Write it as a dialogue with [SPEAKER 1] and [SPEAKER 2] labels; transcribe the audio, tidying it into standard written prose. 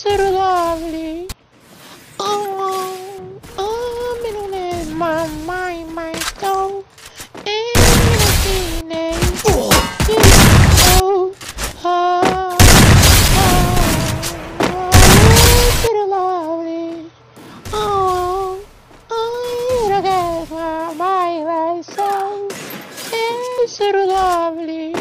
[SPEAKER 1] so lovely. Oh, meu nome é mamãe, mas estou so lovely.